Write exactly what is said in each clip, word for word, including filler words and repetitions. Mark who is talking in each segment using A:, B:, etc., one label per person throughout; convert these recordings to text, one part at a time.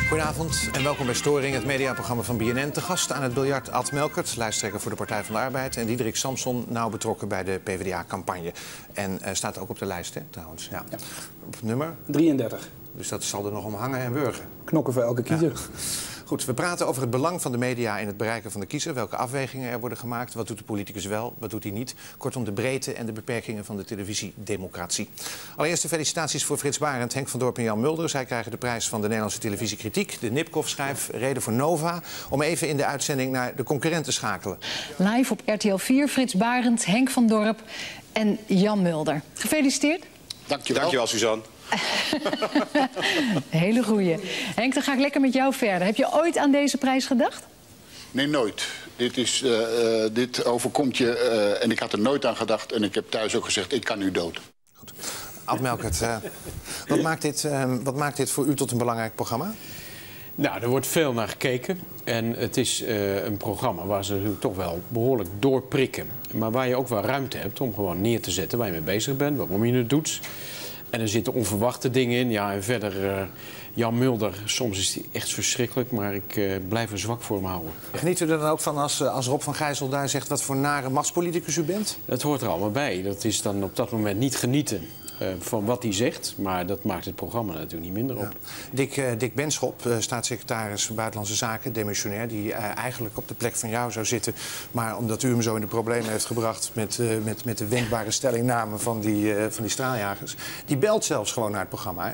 A: Goedenavond en welkom bij Storing, het mediaprogramma van B N N. Te gast aan het biljart Ad Melkert, lijsttrekker voor de Partij van de Arbeid. En Diederik Samson, nauw betrokken bij de P v d A-campagne. En uh, staat ook op de lijst, hè, trouwens. Ja. Ja. Op nummer?
B: drieëndertig.
A: Dus dat zal er nog om hangen en wurgen.
B: Knokken voor elke kiezer.
A: Ja. Goed, we praten over het belang van de media in het bereiken van de kiezer. Welke afwegingen er worden gemaakt. Wat doet de politicus wel, wat doet hij niet. Kortom, de breedte en de beperkingen van de televisiedemocratie. Allereerst de felicitaties voor Frits Barend, Henk van Dorp en Jan Mulder. Zij krijgen de prijs van de Nederlandse televisiekritiek. De Nipkoff-schijf, reden voor Nova. Om even in de uitzending naar de concurrent te schakelen.
C: Live op R T L vier, Frits Barend, Henk van Dorp en Jan Mulder. Gefeliciteerd.
D: Dankjewel. Dankjewel, Suzanne.
C: Hele goeie. Henk, dan ga ik lekker met jou verder. Heb je ooit aan deze prijs gedacht?
D: Nee, nooit. Dit, is, uh, uh, dit overkomt je uh, en ik had er nooit aan gedacht. En ik heb thuis ook gezegd, ik kan nu dood.
A: Goed. Ad Melkert, uh, wat, maakt dit, uh, wat maakt dit voor u tot een belangrijk programma?
E: Nou, er wordt veel naar gekeken. En het is uh, een programma waar ze natuurlijk toch wel behoorlijk doorprikken. Maar waar je ook wel ruimte hebt om gewoon neer te zetten waar je mee bezig bent, waarom je het doet. En er zitten onverwachte dingen in. Ja, en verder, uh, Jan Mulder, soms is hij echt verschrikkelijk, maar ik uh, blijf er zwak voor hem houden.
A: Geniet u er dan ook van als, als Rob van Gijzel daar zegt wat voor nare machtspoliticus u bent?
E: Dat hoort er allemaal bij. Dat is dan op dat moment niet genieten uh, van wat hij zegt, maar dat maakt het programma natuurlijk niet minder op.
A: Ja. Dick, uh, Dick Benschop, uh, staatssecretaris Buitenlandse Zaken, demissionair, die uh, eigenlijk op de plek van jou zou zitten. Maar omdat u hem zo in de problemen heeft gebracht met, uh, met, met de wendbare stellingname van die, uh, van die straaljagers, die belt zelfs gewoon naar het programma, hè?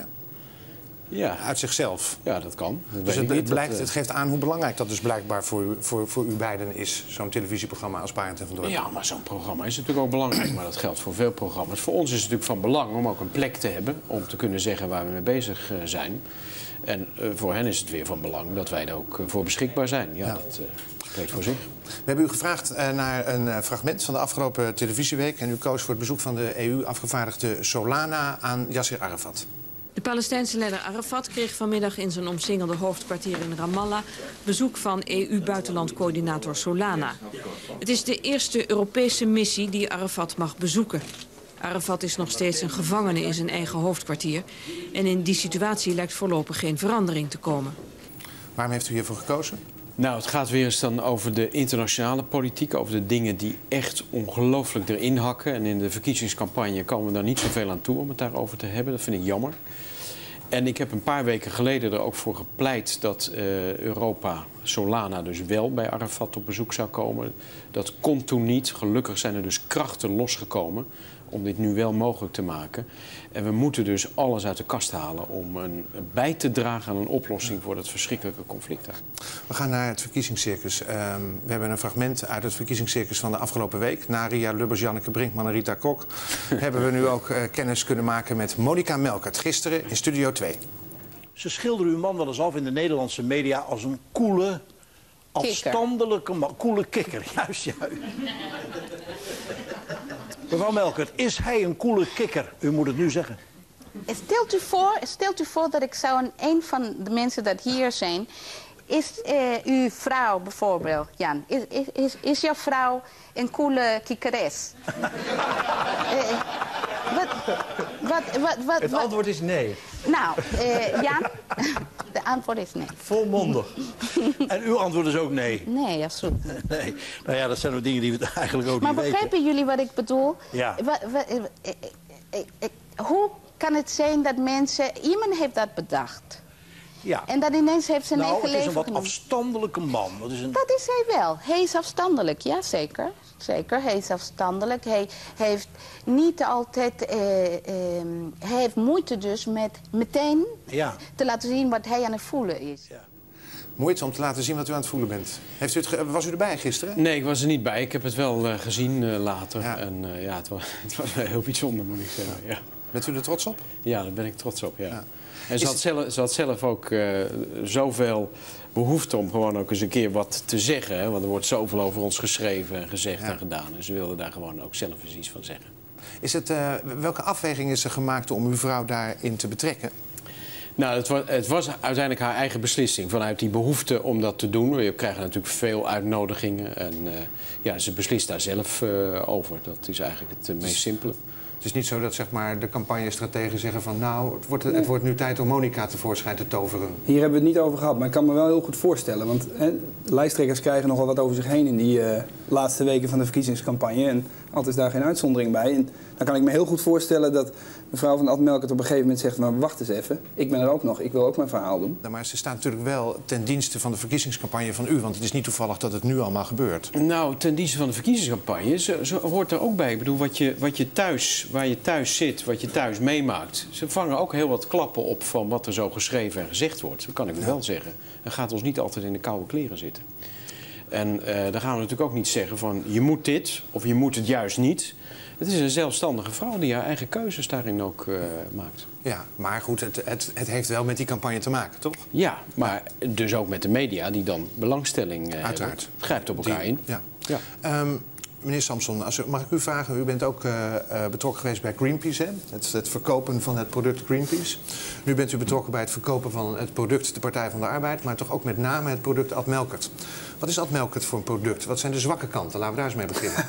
E: Ja.
A: Uit zichzelf.
E: Ja, dat kan. Dat
A: dus het,
E: niet,
A: het, blijkt,
E: dat, uh...
A: het geeft aan hoe belangrijk dat dus blijkbaar voor u, voor, voor u beiden is, zo'n televisieprogramma als Barend en van Dorp.
E: Ja, maar zo'n programma is natuurlijk ook belangrijk, maar dat geldt voor veel programma's. Voor ons is het natuurlijk van belang om ook een plek te hebben, om te kunnen zeggen waar we mee bezig uh, zijn. En uh, voor hen is het weer van belang dat wij er ook uh, voor beschikbaar zijn. Ja, ja. Dat uh, spreekt voor zich.
A: We hebben u gevraagd uh, naar een uh, fragment van de afgelopen televisieweek. En u koos voor het bezoek van de E U-afgevaardigde Solana aan Yasser Arafat.
F: De Palestijnse leider Arafat kreeg vanmiddag in zijn omsingelde hoofdkwartier in Ramallah bezoek van E U-buitenlandcoördinator Solana. Het is de eerste Europese missie die Arafat mag bezoeken. Arafat is nog steeds een gevangene in zijn eigen hoofdkwartier. En in die situatie lijkt voorlopig geen verandering te komen.
A: Waarom heeft u hiervoor gekozen?
E: Nou, het gaat weer eens dan over de internationale politiek, over de dingen die echt ongelooflijk erin hakken. En in de verkiezingscampagne komen we daar niet zoveel aan toe om het daarover te hebben. Dat vind ik jammer. En ik heb een paar weken geleden er ook voor gepleit dat uh, Europa, Solana dus wel bij Arafat op bezoek zou komen. Dat kon toen niet. Gelukkig zijn er dus krachten losgekomen om dit nu wel mogelijk te maken. En we moeten dus alles uit de kast halen om een, bij te dragen aan een oplossing voor dat verschrikkelijke conflict.
A: We gaan naar het verkiezingscircus. Uh, we hebben een fragment uit het verkiezingscircus van de afgelopen week. Na Ria Lubbers, Janneke Brinkman en Rita Kok hebben we nu ook uh, kennis kunnen maken met Monica Melkert. Gisteren in Studio twee.
G: Ze schilderen uw man wel eens af in de Nederlandse media als een koele, afstandelijke man. Koele kikker, juist, juist. Mevrouw Melkert, is hij een koele kikker? U moet het nu zeggen.
H: Stelt u voor, stelt u voor dat ik zou een, een van de mensen dat hier zijn. Is uh, uw vrouw bijvoorbeeld, Jan, is, is, is, is jouw vrouw een koele kikkeres? uh, wat, wat, wat, wat,
I: Het antwoord is nee.
H: Nou, uh, Jan, de antwoord is nee.
G: Volmondig. En uw antwoord is ook nee?
H: Nee, absoluut niet.
G: Nee. Nou ja, dat zijn ook dingen die we eigenlijk ook
H: maar
G: niet weten.
H: Maar begrijpen jullie wat ik bedoel?
G: Ja.
H: Wat, wat, uh, uh, uh, uh, hoe kan het zijn dat mensen... Iemand heeft dat bedacht.
G: Ja.
H: En dat ineens heeft zijn
G: nou,
H: eigen leven
G: het is een wat
H: genomen.
G: afstandelijke man. Dat is, een...
H: dat is hij wel. Hij is afstandelijk, ja zeker. Zeker, hij is afstandelijk. Hij heeft niet altijd... Uh, uh, hij heeft moeite dus met meteen
G: ja.
H: te laten zien wat hij aan het voelen is. Ja.
A: Moeite om te laten zien wat u aan het voelen bent. Heeft u het ge... Was u erbij gisteren?
E: Nee, ik was er niet bij. Ik heb het wel uh, gezien uh, later.
A: Ja.
E: En uh, ja, het was, het was heel bijzonder, moet ik zeggen. Ja.
A: Bent u er trots op?
E: Ja, daar ben ik trots op, ja. ja. En ze
A: Is
E: had, zelf, ze had zelf ook uh, zoveel behoefte om gewoon ook eens een keer wat te zeggen. Hè? Want er wordt zoveel over ons geschreven en gezegd ja. en gedaan. En ze wilde daar gewoon ook zelf eens iets van zeggen.
A: Is het, uh, welke afweging is er gemaakt om uw vrouw daarin te betrekken?
E: Nou, het was, het was uiteindelijk haar eigen beslissing. Vanuit die behoefte om dat te doen. We krijgen natuurlijk veel uitnodigingen. En uh, ja, ze beslist daar zelf uh, over. Dat is eigenlijk het uh, meest simpele.
A: Het is niet zo dat zeg maar, de campagnestrategen zeggen van... nou, het wordt, het wordt nu tijd om Monica tevoorschijn te toveren.
B: Hier hebben we het niet over gehad, maar ik kan me wel heel goed voorstellen. Want hè, de lijsttrekkers krijgen nogal wat over zich heen in die uh, laatste weken van de verkiezingscampagne. En altijd is daar geen uitzondering bij. En dan kan ik me heel goed voorstellen dat mevrouw van Ad-Melkert op een gegeven moment zegt... maar wacht eens even, ik ben er ook nog, ik wil ook mijn verhaal doen.
A: Ja, maar ze staat natuurlijk wel ten dienste van de verkiezingscampagne van u... want het is niet toevallig dat het nu allemaal gebeurt.
E: Nou, ten dienste van de verkiezingscampagne zo, zo hoort er ook bij. Ik bedoel, wat je, wat je thuis, waar je thuis zit, wat je thuis meemaakt... ze vangen ook heel wat klappen op van wat er zo geschreven en gezegd wordt. Dat kan ik ja. wel zeggen. En gaat ons niet altijd in de koude kleren zitten. En uh, dan gaan we natuurlijk ook niet zeggen van je moet dit of je moet het juist niet. Het is een zelfstandige vrouw die haar eigen keuzes daarin ook uh, maakt.
A: Ja, maar goed, het, het, het heeft wel met die campagne te maken, toch?
E: Ja, maar ja. dus ook met de media die dan belangstelling uh,
A: Uiteraard.
E: Hebben. Grijpt op elkaar
A: die,
E: in.
A: Ja.
E: Ja.
A: Um, meneer Samson, als u, mag ik u vragen? U bent ook uh, uh, betrokken geweest bij Greenpeace, hè? Het, het verkopen van het product Greenpeace. Nu bent u betrokken bij het verkopen van het product de Partij van de Arbeid... maar toch ook met name het product Ad-Melkert. Wat is Ad-Melkert voor een product? Wat zijn de zwakke kanten? Laten we daar eens mee beginnen.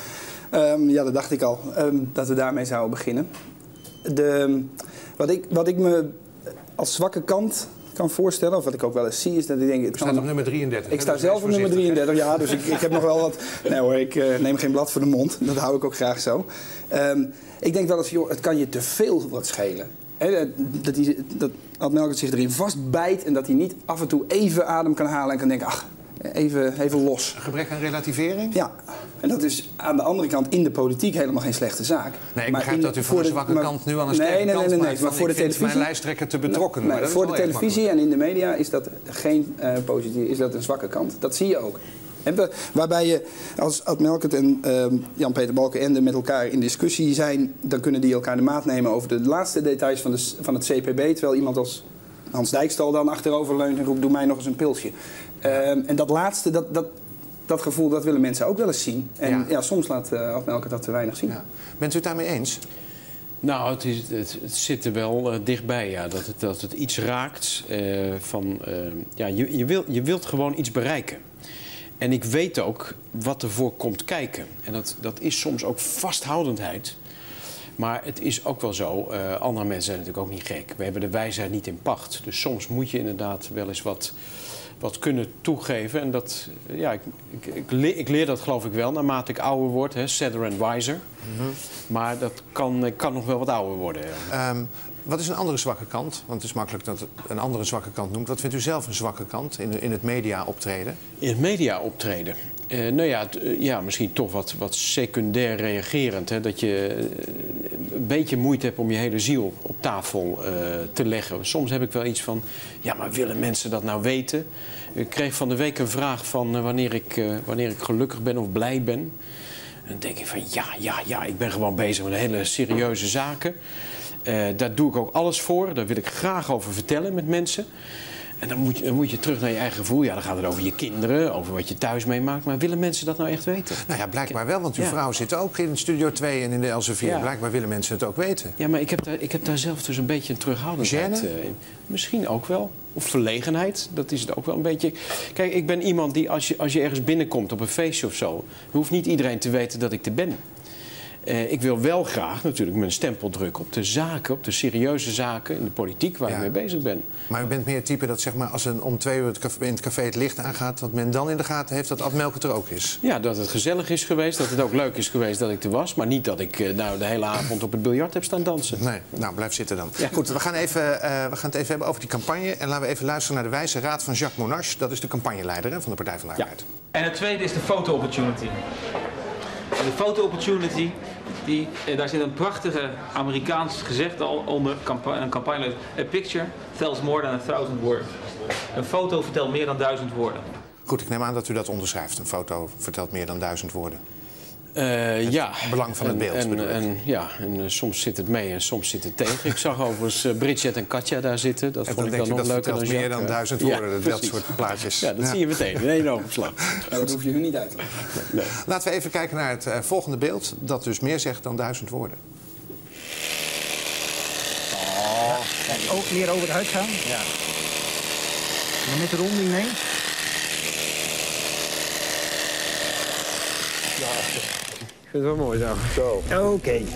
B: um, ja, dat dacht ik al, um, dat we daarmee zouden beginnen. De, wat, ik, wat ik me als zwakke kant kan voorstellen, of wat ik ook wel eens zie, is dat ik denk...
A: U staat op nummer drieëndertig.
B: Ik sta zelf op nummer drieëndertig, ja, dus ik, ik heb nog wel wat... Nee hoor, ik uh, neem geen blad voor de mond, dat hou ik ook graag zo. Um, ik denk wel eens, joh, het kan je te veel wat schelen. He, dat die, dat Ad-Melkert zich erin vastbijt en dat hij niet af en toe even adem kan halen en kan denken, ach, even, even los.
A: Een gebrek aan relativering?
B: Ja, en dat is aan de andere kant in de politiek helemaal geen slechte zaak.
A: Nee, ik
B: maar
A: begrijp
B: in,
A: dat u voor de zwakke maar, kant nu al een sterke
B: nee, nee,
A: kant
B: nee, nee,
A: maakt
B: nee, maar voor de televisie,
A: mijn lijsttrekker te betrokken.
B: Nee,
A: maar dat
B: voor de
A: is
B: televisie en in de media is dat geen uh, positief, is dat een zwakke kant. Dat zie je ook. En waarbij je als Ad-Melkert en uh, Jan-Peter Balkenende met elkaar in discussie zijn, dan kunnen die elkaar de maat nemen over de laatste details van, de, van het C P B. Terwijl iemand als Hans Dijkstal dan achterover leunt en roept, doe mij nog eens een pilsje. Uh, en dat laatste, dat, dat, dat gevoel, dat willen mensen ook wel eens zien. En ja, ja soms laat uh, Ad-Melkert dat te weinig zien. Ja.
A: Bent u het daarmee eens?
E: Nou, het, is, het, het zit er wel uh, dichtbij, ja. Dat het, dat het iets raakt uh, van... Uh, ja, je, je, wil, je wilt gewoon iets bereiken. En ik weet ook wat ervoor komt kijken. En dat, dat is soms ook vasthoudendheid. Maar het is ook wel zo, uh, andere mensen zijn natuurlijk ook niet gek. We hebben de wijsheid niet in pacht. Dus soms moet je inderdaad wel eens wat, wat kunnen toegeven. En dat, ja, ik, ik, ik, leer, ik leer dat geloof ik wel, naarmate ik ouder word. Hè, sadder and wiser. Mm-hmm. Maar dat kan, kan nog wel wat ouder worden.
A: Um, wat is een andere zwakke kant? Want het is makkelijk dat het een andere zwakke kant noemt. Wat vindt u zelf een zwakke kant in, in het media optreden?
E: In het media optreden? Uh, nou ja, t, uh, ja, misschien toch wat, wat secundair reagerend. Hè? Dat je uh, een beetje moeite hebt om je hele ziel op tafel uh, te leggen. Soms heb ik wel iets van, ja, maar willen mensen dat nou weten? Ik kreeg van de week een vraag van uh, wanneer, ik, uh, wanneer ik gelukkig ben of blij ben. En dan denk ik van, ja, ja, ja, ik ben gewoon bezig met hele serieuze zaken. Uh, daar doe ik ook alles voor. Daar wil ik graag over vertellen met mensen. En dan moet, je, dan moet je terug naar je eigen gevoel. Ja, dan gaat het over je kinderen, over wat je thuis meemaakt. Maar willen mensen dat nou echt weten?
A: Nou ja, blijkbaar wel, want uw ja. vrouw zit ook in Studio twee en in de Elsevier. Ja. Blijkbaar willen mensen het ook weten.
E: Ja, maar ik heb daar, ik heb daar zelf dus een beetje een terughoudendheid uh, in. Misschien ook wel. Of verlegenheid, dat is het ook wel een beetje. Kijk, ik ben iemand die als je, als je ergens binnenkomt op een feestje of zo, hoeft niet iedereen te weten dat ik er ben. Uh, ik wil wel graag natuurlijk mijn stempel drukken op de zaken, op de serieuze zaken in de politiek waar ja. ik mee bezig ben.
A: Maar u bent meer het type dat zeg maar, als een, om twee uur het café, in het café het licht aangaat, dat men dan in de gaten heeft dat Ad-Melkert er ook is? Ja,
E: dat het gezellig is geweest, dat het ook leuk is geweest dat ik er was. Maar niet dat ik uh, nou, de hele avond op het biljart heb staan dansen.
A: Nee, nou blijf zitten dan. Ja. Goed, we gaan, even, uh, we gaan het even hebben over die campagne. En laten we even luisteren naar de wijze raad van Jacques Monash. Dat is de campagneleider hè, van de Partij van de Arbeid.
I: Ja. En het tweede is de photo-opportunity. De photo-opportunity, die, daar zit een prachtige Amerikaans gezegde al onder een campagne. A picture tells more than a thousand words. Een foto vertelt meer dan duizend woorden.
A: Goed, ik neem aan dat u dat onderschrijft. Een foto vertelt meer dan duizend woorden.
E: Uh,
A: het
E: ja.
A: belang van
E: en,
A: het beeld.
E: En, en, ja, en uh, soms zit het mee en soms zit het tegen. Ik zag overigens uh, Bridget en Katja daar zitten. Dat
A: en
E: vond
A: dan
E: ik dan nog
A: dat
E: leuker dan
A: meer dan duizend woorden,
E: ja,
A: dat soort plaatjes.
E: Ja, dat
A: ja.
E: zie je meteen in één oogopslag.
B: Ja, dat hoef je hun niet uit te leggen.
A: Nee. Laten we even kijken naar het uh, volgende beeld. Dat dus meer zegt dan duizend woorden.
G: Oh, kijk, ook meer over het huid gaan. Ja. En met de ronding mee.
J: Ik vind het wel mooi zo.
G: Oké. Okay.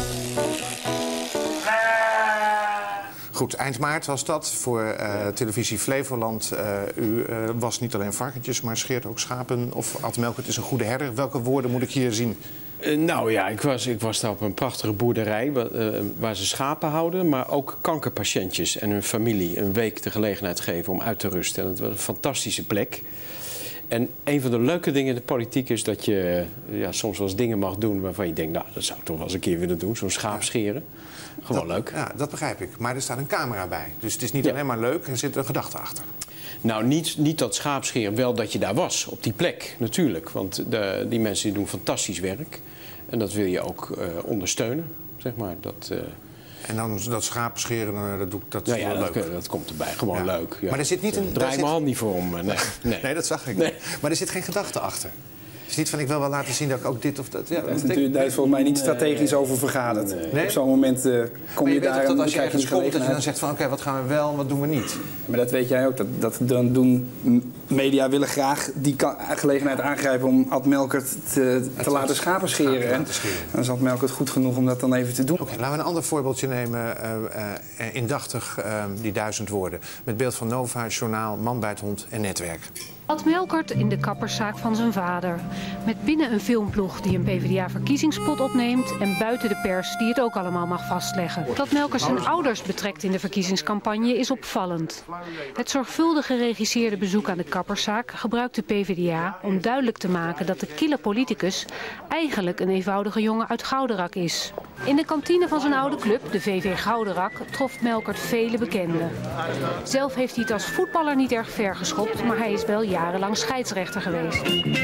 A: Goed, eind maart was dat voor uh, televisie Flevoland. Uh, u uh, was niet alleen varkentjes, maar scheert ook schapen. Of Ad Melkert is een goede herder. Welke woorden moet ik hier zien?
E: Uh, nou ja, ik was, ik was daar op een prachtige boerderij waar, uh, waar ze schapen houden. Maar ook kankerpatiëntjes en hun familie een week de gelegenheid geven om uit te rusten. En dat was een fantastische plek. En een van de leuke dingen in de politiek is dat je ja, soms wel eens dingen mag doen waarvan je denkt, nou, dat zou ik toch wel eens een keer willen doen. Zo'n schaap scheren. Gewoon
A: dat,
E: leuk.
A: Ja, dat begrijp ik. Maar er staat een camera bij. Dus het is niet
E: ja.
A: alleen maar leuk, er zit een gedachte achter.
E: Nou, niet, niet dat schaapscheren, wel dat je daar was, op die plek, natuurlijk. Want de, die mensen die doen fantastisch werk. En dat wil je ook uh, ondersteunen, zeg maar. Dat, uh...
A: En dan dat schaapscheren, dat, doe, dat is
E: nou ja,
A: wel
E: dat,
A: leuk.
E: Dat komt erbij, gewoon
A: ja.
E: leuk. Ja.
A: Maar er zit niet een...
E: Draai
A: zit...
E: mijn hand niet voor om. Nee, nee.
A: nee dat zag ik
E: nee.
A: niet. Maar er zit geen gedachte achter. Het is niet van, ik wil wel laten zien dat ik ook dit of dat... Ja,
B: dat is daar is volgens mij niet strategisch nee. over vergaderd. Nee. Nee? Op zo'n moment uh, kom je, je daar...
A: Dat als je ergens komt, dat je dan zegt van, oké, okay, wat gaan we wel en wat doen we niet?
B: Maar dat weet jij ook. Dat, dat dan doen media willen graag die gelegenheid aangrijpen om Ad Melkert te, te laten schapen scheren. En dan is Ad Melkert goed genoeg om dat dan even te doen.
A: Oké, laten we een ander voorbeeldje nemen. Uh, uh, indachtig, uh, die duizend woorden. Met beeld van Nova, Journaal, Man bij het Hond en Netwerk.
J: Ad Melkert in de kapperszaak van zijn vader. Met binnen een filmploeg die een PvdA-verkiezingspot opneemt en buiten de pers die het ook allemaal mag vastleggen. Dat Melkert zijn ouders betrekt in de verkiezingscampagne is opvallend. Het zorgvuldig geregisseerde bezoek aan de kapperszaak gebruikt de PvdA om duidelijk te maken dat de kille politicus eigenlijk een eenvoudige jongen uit Gouderak is. In de kantine van zijn oude club, de V V Gouderak, trof Melkert vele bekenden. Zelf heeft hij het als voetballer niet erg ver geschopt, maar hij is wel jarenlang scheidsrechter geweest.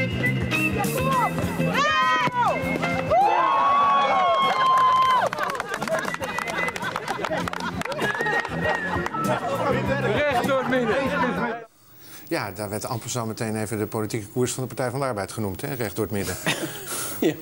E: Recht door het midden.
A: Ja, daar werd amper zo meteen even de politieke koers van de Partij van de Arbeid genoemd, hè? Recht door het midden.
E: Ja.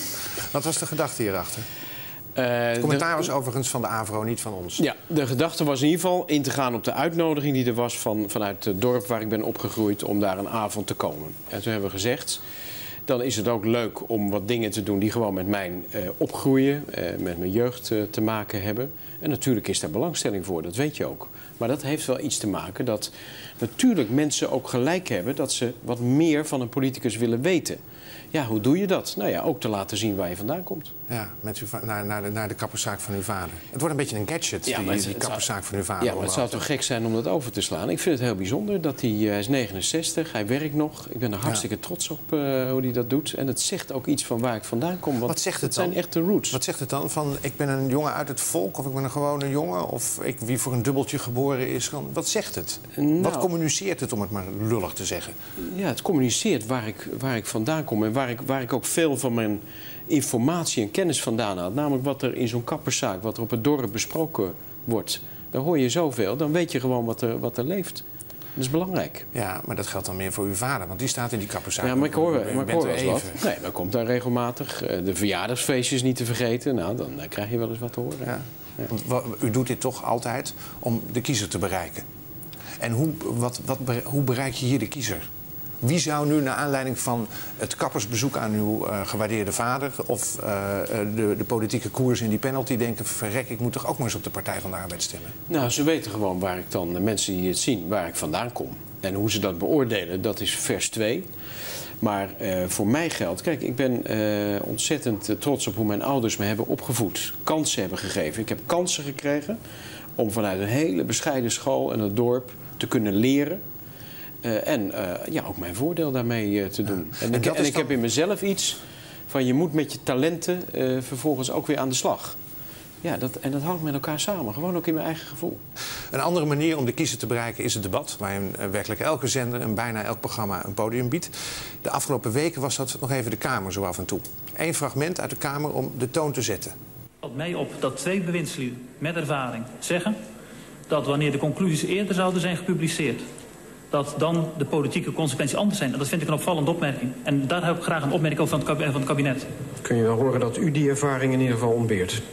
A: Wat was de gedachte hierachter? Uh, het commentaar was overigens van de AVRO, niet van ons.
E: Ja, de gedachte was in ieder geval in te gaan op de uitnodiging die er was van, vanuit het dorp waar ik ben opgegroeid om daar een avond te komen. En toen hebben we gezegd, dan is het ook leuk om wat dingen te doen die gewoon met mijn uh, opgroeien, uh, met mijn jeugd uh, te maken hebben. En natuurlijk is daar belangstelling voor, dat weet je ook. Maar dat heeft wel iets te maken dat natuurlijk mensen ook gelijk hebben dat ze wat meer van een politicus willen weten. Ja, hoe doe je dat? Nou ja, ook te laten zien waar je vandaan komt.
A: Ja, met uw naar, naar, de, naar de kapperszaak van uw vader. Het wordt een beetje een gadget, ja, die, die kapperszaak van uw vader.
E: Ja, maar het zou toch gek zijn om dat over te slaan. Ik vind het heel bijzonder dat hij, uh, hij is negenenzestig, hij werkt nog. Ik ben er hartstikke ja. trots op uh, hoe hij dat doet. En het zegt ook iets van waar ik vandaan kom. Want
A: wat zegt het
E: dan?
A: Het
E: zijn echt de roots.
A: Wat zegt het dan? Van ik ben een jongen uit het volk of ik ben een gewone jongen? Of ik, wie voor een dubbeltje geboren is? Wat zegt het? Nou, wat communiceert het, om het maar lullig te zeggen?
E: Ja, het communiceert waar ik, waar ik vandaan kom en waar ik, waar ik ook veel van mijn informatie en kennis vandaan had. Namelijk wat er in zo'n kapperszaak, wat er op het dorp besproken wordt. Daar hoor je zoveel, dan weet je gewoon wat er, wat er leeft. Dat is belangrijk.
A: Ja, maar dat geldt dan meer voor uw vader, want die staat in die kapperszaak.
E: Ja, maar ik hoor, maar ik hoor wel eens wat.
A: Even.
E: Nee, dan komt daar regelmatig. De verjaardagsfeestjes niet te vergeten. Nou, dan krijg je wel eens wat te horen.
A: Ja. Ja. Want u doet dit toch altijd om de kiezer te bereiken. En hoe, wat, wat, hoe bereik je hier de kiezer? Wie zou nu naar aanleiding van het kappersbezoek aan uw uh, gewaardeerde vader of uh, de, de politieke koers in die penalty denken, verrek, ik moet toch ook maar eens op de Partij van de Arbeid stemmen?
E: Nou, ze weten gewoon waar ik dan, de mensen die het zien, waar ik vandaan kom. En hoe ze dat beoordelen, dat is vers twee. Maar uh, voor mij geldt, kijk, ik ben uh, ontzettend uh, trots op hoe mijn ouders me hebben opgevoed. Kansen hebben gegeven. Ik heb kansen gekregen om vanuit een hele bescheiden school en het dorp te kunnen leren. Uh, en uh, ja, ook mijn voordeel daarmee uh, te doen. Ja. En, en, ik, en ik dan... heb in mezelf iets van je moet met je talenten uh, vervolgens ook weer aan de slag. Ja, dat, en dat hangt met elkaar samen. Gewoon ook in mijn eigen gevoel.
A: Een andere manier om de kiezer te bereiken is het debat. Waarin uh, werkelijk elke zender en bijna elk programma een podium biedt. De afgelopen weken was dat nog even de Kamer zo af en toe. Eén fragment uit de Kamer om de toon te zetten.
K: Het valt mij op dat twee bewindslieden met ervaring zeggen dat wanneer de conclusies eerder zouden zijn gepubliceerd, dat dan de politieke consequenties anders zijn. En dat vind ik een opvallende opmerking. En daar heb ik graag een opmerking over van het kabinet.
L: Kun je wel horen dat u die ervaring in ieder geval ontbeert?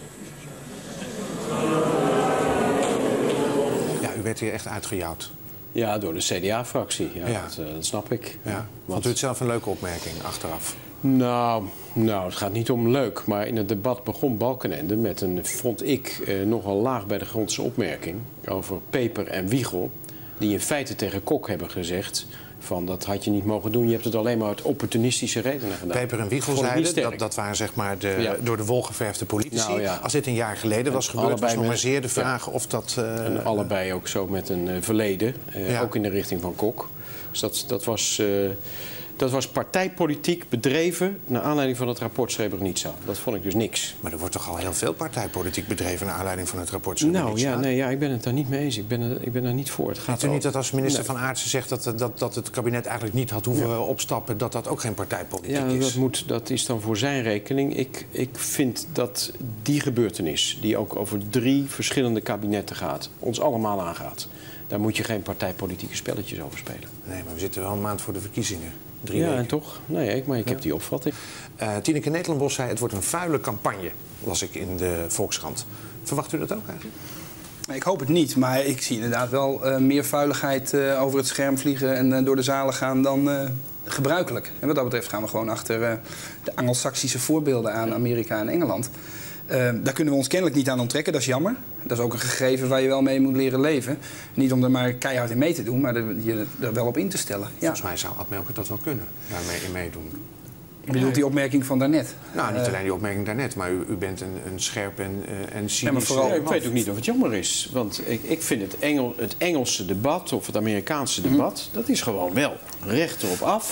A: Ja, u werd hier echt uitgejouwd.
E: Ja, door de C D A-fractie. Ja, ja. Dat, uh, dat snap ik.
A: Ja. Vond u het zelf een leuke opmerking achteraf?
E: Nou, nou, het gaat niet om leuk. Maar in het debat begon Balkenende met een, vond ik, eh, nogal laag bij de grondse opmerking over Peper en Wiegel. Die in feite tegen Kok hebben gezegd van dat had je niet mogen doen. Je hebt het alleen maar uit opportunistische redenen gedaan.
A: Peper en Wiegel zeiden, dat, dat waren zeg maar de ja. door de wol geverfde politici. Nou, ja. Als dit een jaar geleden en was gebeurd, was nog maar zeer de vraag ja. of dat... Uh,
E: en allebei ook zo met een uh, verleden, uh, ja. ook in de richting van Kok. Dus dat, dat was... Uh, Dat was partijpolitiek bedreven naar aanleiding van het rapport Srebrenica. Dat vond ik dus niks.
A: Maar er wordt toch al heel veel partijpolitiek bedreven naar aanleiding van het rapport Srebrenica?
E: Nou ja, nee, ja ik ben het daar niet mee eens. Ik ben er, ik ben er niet voor. Het gaat
A: u niet dat als minister nee. van Aartsen zegt dat, dat, dat het kabinet eigenlijk niet had hoeven ja. opstappen, dat dat ook geen partijpolitiek
E: ja,
A: is?
E: Dat, moet, dat is dan voor zijn rekening. Ik, ik vind dat die gebeurtenis, die ook over drie verschillende kabinetten gaat, ons allemaal aangaat. Daar moet je geen partijpolitieke spelletjes over spelen.
A: Nee, maar we zitten wel een maand voor de verkiezingen. Drie
E: ja,
A: weken.
E: En toch? Nee, ik, maar ik ja. heb die opvatting.
A: Uh, Tineke Netelenbos zei, het wordt een vuile campagne, las ik in de Volkskrant. Verwacht u dat ook eigenlijk?
B: Ik hoop het niet, maar ik zie inderdaad wel uh, meer vuiligheid uh, over het scherm vliegen en uh, door de zalen gaan dan uh, gebruikelijk. En wat dat betreft gaan we gewoon achter uh, de Angelsaksische voorbeelden aan Amerika en Engeland. Uh, daar kunnen we ons kennelijk niet aan onttrekken, dat is jammer. Dat is ook een gegeven waar je wel mee moet leren leven. Niet om er maar keihard in mee te doen, maar er, je er wel op in te stellen. Ja.
A: Volgens mij zou Ad Melkert dat wel kunnen, daarmee in meedoen.
B: Je bedoelt die opmerking van daarnet?
A: Nou, niet alleen die opmerking daarnet, maar u, u bent een, een scherp en, uh, en cynisch... Ja, maar
E: vooral, ik weet ook niet of het jammer is. Want ik, ik vind het, Engel, het Engelse debat of het Amerikaanse debat, mm. dat is gewoon wel recht erop af.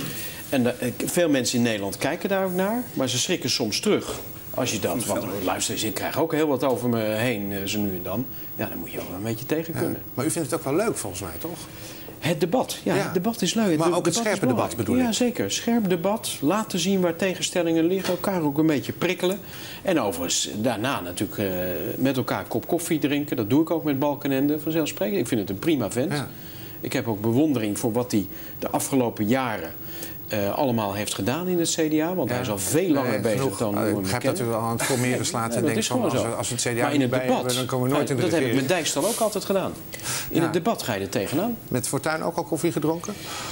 E: En de, veel mensen in Nederland kijken daar ook naar, maar ze schrikken soms terug. Als je dat, want luister eens, ik krijg ook heel wat over me heen, zo nu en dan. Ja, dan moet je ook wel een beetje tegen kunnen. Ja,
A: maar u vindt het ook wel leuk, volgens mij, toch?
E: Het debat, ja, ja. het debat is leuk.
A: Maar ook het scherpe debat bedoel ik?
E: Ja, zeker. Scherp debat, laten zien waar tegenstellingen liggen, elkaar ook een beetje prikkelen. En overigens daarna natuurlijk uh, met elkaar een kop koffie drinken. Dat doe ik ook met Balkenende, vanzelfsprekend. Ik vind het een prima vent. Ja. Ik heb ook bewondering voor wat hij de afgelopen jaren... Uh, allemaal heeft gedaan in het C D A, want ja, hij is al veel langer nee, bezig genoeg. dan...
A: Uh, ik begrijp dat u al aan het formeren slaat ja, en denkt van als, als we het C D A
E: in het
A: bij
E: debat,
A: hebben, dan komen we nooit in de
E: dat
A: regering.
E: heb ik met Dijkstal ook altijd gedaan. In ja. het debat ga je er tegenaan.
A: Met Fortuyn ook al koffie gedronken?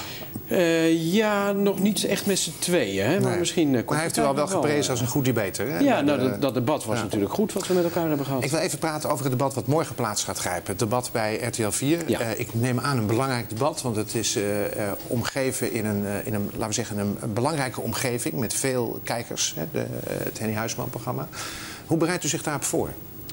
E: Uh, ja, nog niet echt met z'n tweeën. Hè? Maar, nee. misschien, uh,
A: maar hij heeft u al wel geprezen als een goed debater. Hè?
E: Ja, nou, dat, dat debat was ja. natuurlijk goed wat we met elkaar hebben gehad.
A: Ik wil even praten over het debat wat morgen plaats gaat grijpen. Het debat bij R T L vier. Ja. Uh, ik neem aan een belangrijk debat, want het is uh, uh, omgeven in een, uh, in een, laten we zeggen, een, een belangrijke omgeving met veel kijkers. Hè? De, uh, het Henny Huisman-programma. Hoe bereidt u zich daarop voor?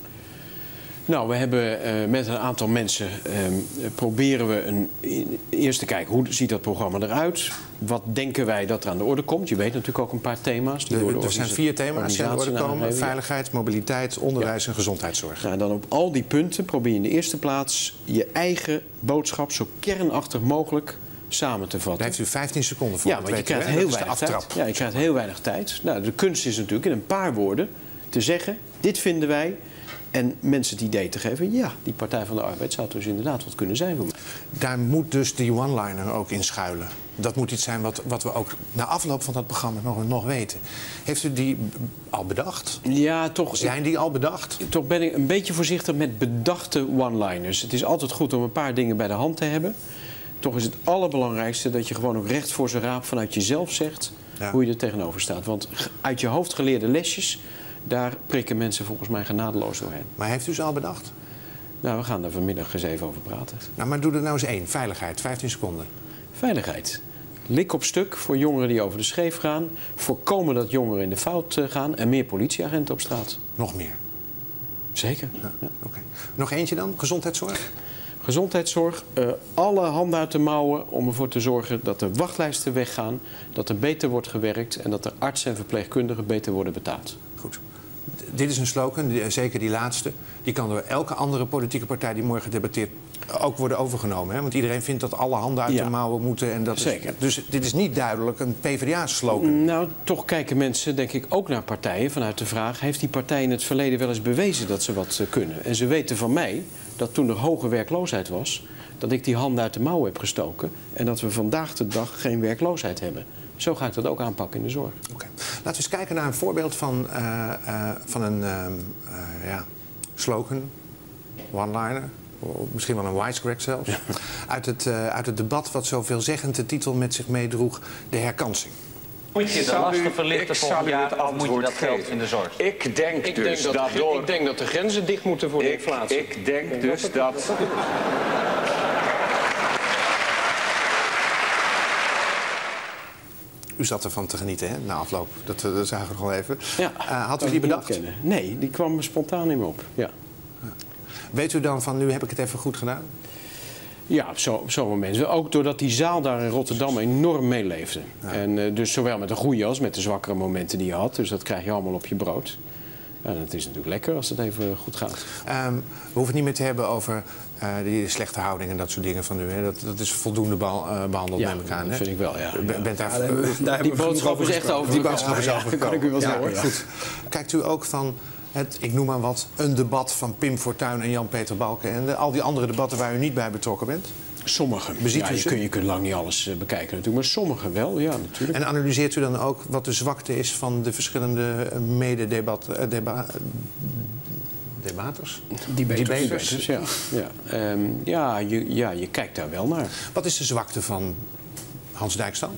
E: Nou, we hebben uh, met een aantal mensen uh, proberen we een, eerst te kijken hoe ziet dat programma eruit. Wat denken wij dat er aan de orde komt? Je weet natuurlijk ook een paar thema's. Die
A: de, de er zijn vier thema's die aan de orde komen. Veiligheid, mobiliteit, onderwijs ja. en gezondheidszorg.
E: Nou, dan op al die punten probeer je in de eerste plaats je eigen boodschap zo kernachtig mogelijk samen te vatten.
A: Daar heeft u vijftien seconden voor.
E: Ja, want je krijgt heel weinig tijd. Ja, je krijgt heel weinig tijd. Nou, de kunst is natuurlijk in een paar woorden te zeggen, dit vinden wij. En mensen het idee te geven, ja, die Partij van de Arbeid zou dus inderdaad wat kunnen zijn voor mij.
A: Daar moet dus die one-liner ook in schuilen. Dat moet iets zijn wat, wat we ook na afloop van dat programma nog, nog weten. Heeft u die al bedacht?
E: Ja, toch.
A: Zijn die al bedacht?
E: Toch ben ik een beetje voorzichtig met bedachte one-liners. Het is altijd goed om een paar dingen bij de hand te hebben. Toch is het allerbelangrijkste dat je gewoon ook recht voor zijn raap vanuit jezelf zegt ja. hoe je er tegenover staat. Want uit je hoofd geleerde lesjes, daar prikken mensen volgens mij genadeloos doorheen.
A: Maar heeft u ze al bedacht?
E: Nou, we gaan er vanmiddag eens even over praten.
A: Nou, maar doe er nou eens één. Veiligheid, vijftien seconden.
E: Veiligheid. Lik op stuk voor jongeren die over de scheef gaan. Voorkomen dat jongeren in de fout gaan. En meer politieagenten op straat.
A: Nog meer?
E: Zeker. Ja,
A: ja. Okay. Nog eentje dan? Gezondheidszorg?
E: Gezondheidszorg. Uh, alle handen uit de mouwen om ervoor te zorgen dat de wachtlijsten weggaan. Dat er beter wordt gewerkt. En dat de artsen en verpleegkundigen beter worden betaald.
A: Goed. Dit is een slogan, zeker die laatste. Die kan door elke andere politieke partij die morgen debatteert ook worden overgenomen. Hè? Want iedereen vindt dat alle handen uit ja. de mouwen moeten. En dat
E: zeker.
A: Is, dus dit is niet duidelijk een P v d A-slogan.
E: Nou, toch kijken mensen denk ik ook naar partijen vanuit de vraag, heeft die partij in het verleden wel eens bewezen dat ze wat kunnen? En ze weten van mij dat toen er hoge werkloosheid was, dat ik die handen uit de mouwen heb gestoken. En dat we vandaag de dag geen werkloosheid hebben. Zo ga ik dat ook aanpakken in de zorg.
A: Okay. Laten we eens kijken naar een voorbeeld van, uh, uh, van een uh, uh, ja, slogan, one-liner. Misschien wel een wisecrack zelfs. Ja. Uit, het, uh, uit het debat wat zo veelzeggend de titel met zich meedroeg, de herkansing.
I: Moet je de lasten verlichten volgend jaar of moet je dat geld in de zorg?
M: Ik denk
L: Ik
M: dus
L: denk dat,
M: dat
L: de,
M: door...
L: ik denk dat de grenzen dicht moeten voor de
M: Ik,
L: inflatie.
M: ik denk dus dat...
A: U zat ervan te genieten, hè, na afloop. Dat, dat zagen we nog wel even.
E: Ja,
A: uh, had u die bedacht?
E: Nee, die kwam spontaan in me op. Ja.
A: Weet u dan van, nu heb ik het even goed gedaan?
E: Ja, op zo'n zo moment. Ook doordat die zaal daar in Rotterdam enorm meeleefde. Ja. En uh, dus zowel met de goede als met de zwakkere momenten die je had. Dus dat krijg je allemaal op je brood. En het is natuurlijk lekker als het even goed gaat.
A: Um, we hoeven het niet meer te hebben over uh, die slechte houding en dat soort dingen van u. Hè? Dat, dat is voldoende be uh, behandeld
E: ja,
A: met elkaar.
E: Dat
A: hè?
E: vind ik wel, ja.
A: U bent daar,
B: ja, daar hebben we, daar
E: die boodschap is echt over.
A: Die boodschap is over.
E: Kan ik u wel zeggen.
A: Ja, ja. Goed. Kijkt u ook van het, ik noem maar wat, een debat van Pim Fortuyn en Jan-Peter Balkenende. Al die andere debatten waar u niet bij betrokken bent?
E: Sommige.
A: Beziet
E: ja,
A: u
E: je, kun, je kunt lang niet alles uh, bekijken natuurlijk, maar sommige wel, ja, natuurlijk.
A: En analyseert u dan ook wat de zwakte is van de verschillende mede-debat... Uh, deba debaters?
E: Debaters,
A: Debaters.
E: Debaters, ja. Ja, um, ja, je, ja, je kijkt daar wel naar.
A: Wat is de zwakte van Hans Dijkstal?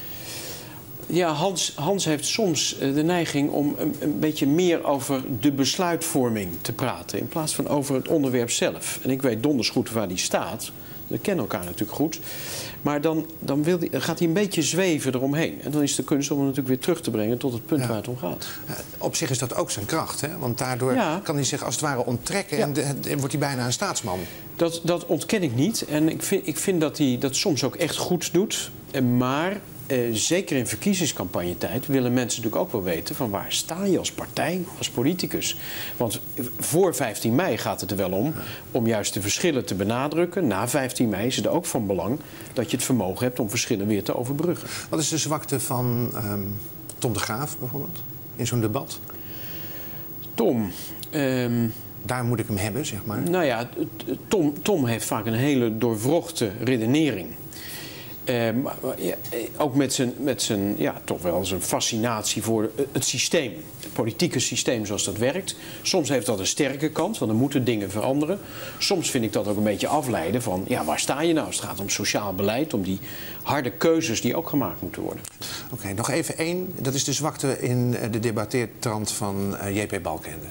E: Ja, Hans, Hans heeft soms de neiging om een, een beetje meer over de besluitvorming te praten, in plaats van over het onderwerp zelf. En ik weet donders goed waar die staat. We kennen elkaar natuurlijk goed. Maar dan, dan, wil die, dan gaat hij een beetje zweven eromheen. En dan is de kunst om hem natuurlijk weer terug te brengen tot het punt ja. waar het om gaat.
A: Op zich is dat ook zijn kracht, hè? Want daardoor ja. kan hij zich als het ware onttrekken ja. en, de, en wordt hij bijna een staatsman.
E: Dat, dat ontken ik niet. En ik vind, ik vind dat hij dat soms ook echt goed doet. Maar eh, zeker in verkiezingscampagnetijd willen mensen natuurlijk ook wel weten van waar sta je als partij, als politicus. Want voor vijftien mei gaat het er wel om, om juist de verschillen te benadrukken. Na vijftien mei is het ook van belang dat je het vermogen hebt om verschillen weer te overbruggen.
A: Wat is de zwakte van um, Tom de Graaf bijvoorbeeld in zo'n debat?
E: Tom... Um,
A: Daar moet ik hem hebben, zeg maar.
E: Nou ja, Tom, Tom heeft vaak een hele doorwrochte redenering. Uh, maar, ja, ook met zijn, met zijn, ja, toch wel zijn fascinatie voor het systeem. Het politieke systeem zoals dat werkt. Soms heeft dat een sterke kant, want er moeten dingen veranderen. Soms vind ik dat ook een beetje afleiden van, ja, waar sta je nou? Het gaat om sociaal beleid, om die harde keuzes die ook gemaakt moeten worden.
A: Oké, okay, nog even één. Dat is de zwakte in de debatteertrand van uh, J P Balkenende.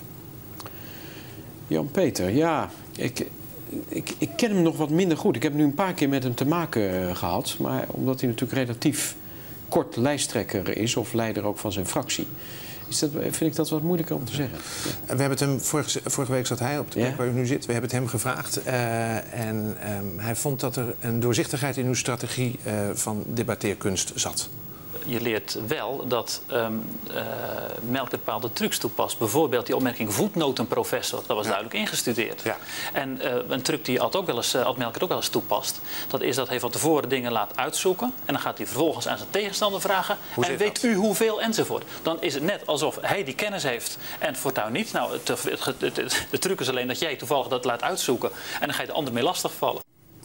E: Jan-Peter, ja, ik, ik, ik ken hem nog wat minder goed. Ik heb nu een paar keer met hem te maken uh, gehad. Maar omdat hij natuurlijk relatief kort lijsttrekker is, of leider ook van zijn fractie, is dat, vind ik dat wat moeilijker om te zeggen. Ja.
A: We hebben het hem, vorige, vorige week zat hij op de plek ja. waar u nu zit. We hebben het hem gevraagd. Uh, en um, hij vond dat er een doorzichtigheid in uw strategie uh, van debatteerkunst zat.
K: Je leert wel dat um, uh, Melkert bepaalde trucs toepast. Bijvoorbeeld die opmerking voetnotenprofessor. Dat was ja. duidelijk ingestudeerd. Ja. En uh, een truc die Ad, ook wel eens, uh, Ad Melkert ook wel eens toepast. Dat is dat hij van tevoren dingen laat uitzoeken. En dan gaat hij vervolgens aan zijn tegenstander vragen. Hoe en weet dat? U hoeveel enzovoort. Dan is het net alsof hij die kennis heeft en Fortuyn niet. Nou, het, het, het, het, de truc is alleen dat jij toevallig dat laat uitzoeken. En dan ga je de ander mee lastigvallen.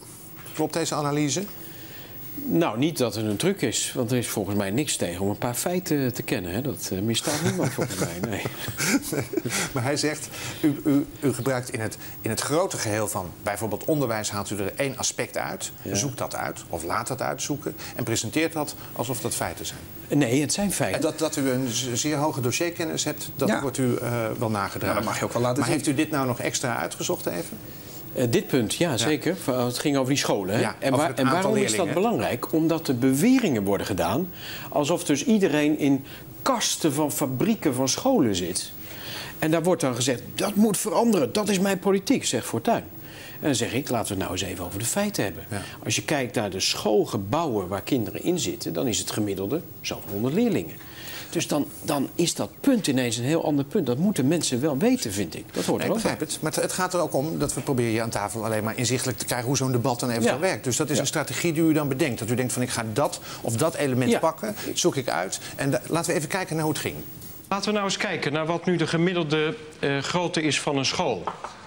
A: Klopt deze analyse?
E: Nou, niet dat het een truc is, want er is volgens mij niks tegen om een paar feiten te kennen. Hè? Dat uh, misstaat niemand volgens mij, nee.
A: nee. Maar hij zegt, u, u, u gebruikt in het, in het grote geheel van bijvoorbeeld onderwijs, haalt u er één aspect uit, ja. zoekt dat uit of laat dat uitzoeken en presenteert dat alsof dat feiten zijn.
E: Nee, het zijn feiten.
A: En dat, dat u een zeer hoge dossierkennis hebt, dat ja. wordt u uh, wel nagedragen. Ja,
B: dat mag je ook wel laten
A: maar
B: zien.
A: heeft u dit nou nog extra uitgezocht even?
E: Uh, dit punt, ja, zeker. Ja. Het ging over die scholen. Hè?
A: Ja,
E: en, waar, en waarom leerlingen. Is dat belangrijk? Omdat er beweringen worden gedaan alsof dus iedereen in kasten van fabrieken van scholen zit. En daar wordt dan gezegd, dat moet veranderen, dat is mijn politiek, zegt Fortuyn. En dan zeg ik, laten we het nou eens even over de feiten hebben. Ja. Als je kijkt naar de schoolgebouwen waar kinderen in zitten, dan is het gemiddelde zo'n honderd leerlingen. Dus dan, dan is dat punt ineens een heel ander punt. Dat moeten mensen wel weten, vind ik. Dat hoort
A: nee,
E: er ook
A: ik begrijp het. Maar het gaat er ook om dat we proberen je aan tafel alleen maar inzichtelijk te krijgen hoe zo'n debat dan eventueel ja. werkt. Dus dat is ja. een strategie die u dan bedenkt. Dat u denkt van ik ga dat of dat element ja. pakken, zoek ik uit. En da- laten we even kijken naar hoe het ging.
L: Laten we nou eens kijken naar wat nu de gemiddelde uh, grootte is van een school.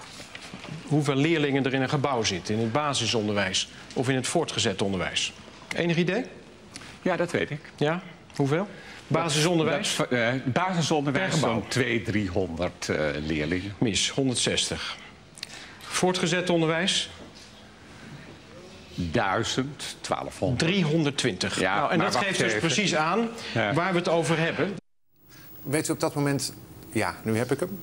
L: Hoeveel leerlingen er in een gebouw zitten, in het basisonderwijs of in het voortgezet onderwijs. Enig idee?
M: Ja, dat weet ik.
L: Ja, hoeveel? Basisonderwijs?
M: Dat, uh, basisonderwijs zo'n tweehonderd, driehonderd uh, leerlingen.
L: Mis, honderdzestig. Voortgezet onderwijs?
M: duizend, twaalfhonderd.
L: driehonderdtwintig.
M: Ja,
L: nou, en
M: maar
L: dat
M: wacht
L: geeft dus
M: even.
L: precies aan
M: Ja.
L: waar we het over hebben.
A: Weet u op dat moment, ja, nu heb ik hem?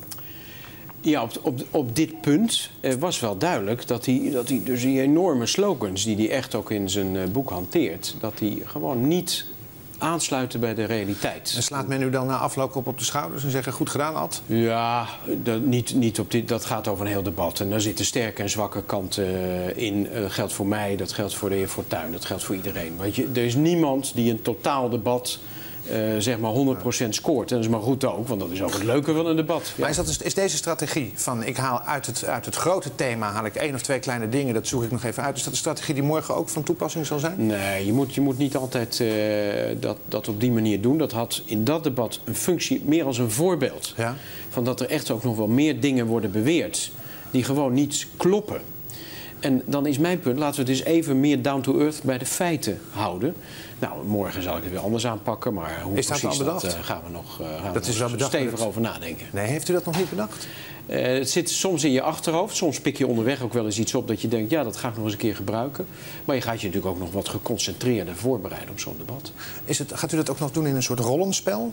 E: Ja, op, op, op dit punt eh, was wel duidelijk dat hij, dat hij dus die enorme slogans die hij echt ook in zijn eh, boek hanteert, dat die gewoon niet aansluiten bij de realiteit.
A: En slaat men u dan na afloop op op de schouders en zeggen goed gedaan, Ad?
E: Ja, dat, niet, niet op dit, dat gaat over een heel debat. En daar zitten sterke en zwakke kanten uh, in. Uh, dat geldt voor mij, dat geldt voor de heer Fortuyn, dat geldt voor iedereen. Want je, er is niemand die een totaal debat uh, zeg maar honderd procent scoort. En dat is maar goed ook, want dat is ook het leuke van een debat. Ja.
A: Maar is, dat, is deze strategie van ik haal uit het, uit het grote thema haal ik één of twee kleine dingen, dat zoek ik nog even uit. Is dat een strategie die morgen ook van toepassing zal zijn?
E: Nee, je moet, je moet niet altijd uh, dat, dat op die manier doen. Dat had in dat debat een functie meer als een voorbeeld.
A: Ja.
E: Van dat er echt ook nog wel meer dingen worden beweerd die gewoon niet kloppen. En dan is mijn punt, laten we het eens even meer down to earth bij de feiten houden. Nou, morgen zal ik het weer anders aanpakken, maar hoe
A: is dat
E: precies
A: al bedacht?
E: dat uh, gaan we nog, uh, gaan
A: dat
E: we
A: is
E: nog
A: wel bedacht,
E: stevig
A: het...
E: over nadenken.
A: Nee, heeft u dat nog niet bedacht?
E: Uh, het zit soms in je achterhoofd. Soms pik je onderweg ook wel eens iets op dat je denkt, ja, dat ga ik nog eens een keer gebruiken. Maar je gaat je natuurlijk ook nog wat geconcentreerder voorbereiden op zo'n debat.
A: Is het, gaat u dat ook nog doen in een soort rollenspel?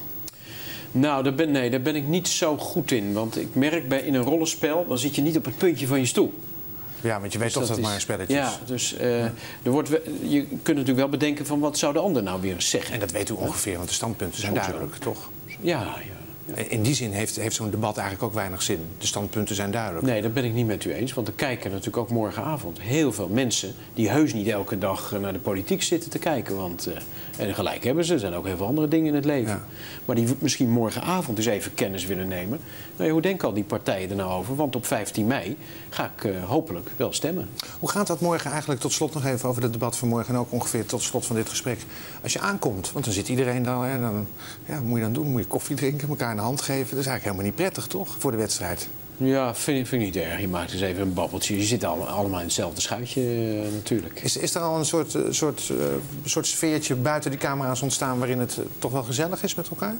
E: Nou, daar ben, nee, daar ben ik niet zo goed in. Want ik merk bij in een rollenspel, dan zit je niet op het puntje van je stoel.
A: Ja, want je weet
E: Dus
A: toch dat het
E: is,
A: maar een spelletje is.
E: Ja, dus uh, er wordt, je kunt natuurlijk wel bedenken van wat zou de ander nou weer zeggen.
A: En dat weet u ongeveer, want de standpunten zijn
E: Goed,
A: duidelijk, toch?
E: Ja, ja. Ja.
A: In die zin heeft, heeft zo'n debat eigenlijk ook weinig zin. De standpunten zijn duidelijk.
E: Nee, dat ben ik niet met u eens. Want er kijken natuurlijk ook morgenavond heel veel mensen die heus niet elke dag naar de politiek zitten te kijken. Want, uh, en gelijk hebben ze, er zijn ook heel veel andere dingen in het leven. Ja. Maar die misschien morgenavond eens even kennis willen nemen. Nou ja, hoe denken al die partijen er nou over? Want op vijftien mei ga ik uh, hopelijk wel stemmen.
A: Hoe gaat dat morgen eigenlijk, tot slot nog even over het debat van morgen en ook ongeveer tot slot van dit gesprek. Als je aankomt, want dan zit iedereen dan, hè, dan ja, wat moet je dan doen? Moet je koffie drinken, elkaar een hand geven? Dat is eigenlijk helemaal niet prettig, toch, voor de wedstrijd?
E: Ja, vind, vind ik niet erg. Je maakt dus even een babbeltje. Je zit allemaal, allemaal in hetzelfde schuitje uh, natuurlijk. Is,
A: is er al een soort, uh, soort, uh, soort sfeertje buiten die camera's ontstaan waarin het uh, toch wel gezellig is met elkaar?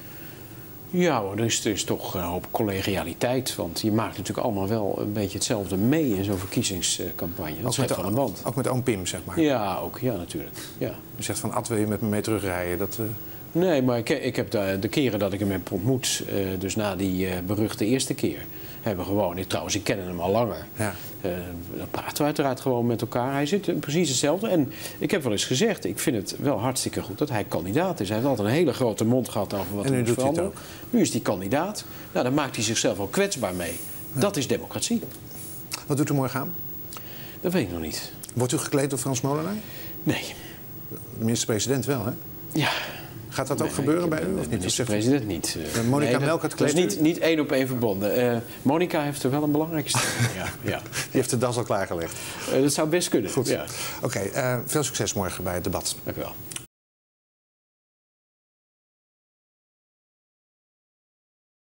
E: Ja, er is, er is toch een hoop collegialiteit. Want je maakt natuurlijk allemaal wel een beetje hetzelfde mee in zo'n verkiezingscampagne. Dat
A: ook, met,
E: van een band.
A: Ook met oom Pim, zeg maar?
E: Ja, ook. Ja, natuurlijk. Ja.
A: Je zegt van, Ad, wil je met me mee terugrijden? Dat, uh...
E: Nee, maar ik, ik heb de, de keren dat ik hem heb ontmoet, uh, dus na die uh, beruchte eerste keer, hebben we gewoon, ik, trouwens, ik ken hem al langer. Ja. Uh, dan praten we uiteraard gewoon met elkaar. Hij zit uh, precies hetzelfde. En ik heb wel eens gezegd, ik vind het wel hartstikke goed dat hij kandidaat is. Hij heeft altijd een hele grote mond gehad over wat
A: en
E: er
A: nu
E: moet
A: doet
E: veranderen.
A: Hij het ook.
E: Nu is hij kandidaat. Nou, dan maakt hij zichzelf ook kwetsbaar mee. Ja. Dat is democratie.
A: Wat doet u morgen aan?
E: Dat weet ik nog niet.
A: Wordt u gekleed door Frans Molenaar?
E: Nee.
A: De minister-president wel, hè?
E: Ja.
A: Gaat dat ook nee, gebeuren bij u? Of niet?
E: De minister-president niet.
A: Uh, Monica
E: nee,
A: Melkert
E: kleedt
A: dat
E: is niet, niet één op één verbonden. Uh, Monica heeft er wel een belangrijke stem. ja, ja.
A: Die heeft de das al klaargelegd.
E: Uh, dat zou best kunnen.
A: Goed.
E: Ja.
A: Oké, okay, uh, veel succes morgen bij het debat.
E: Dank u wel.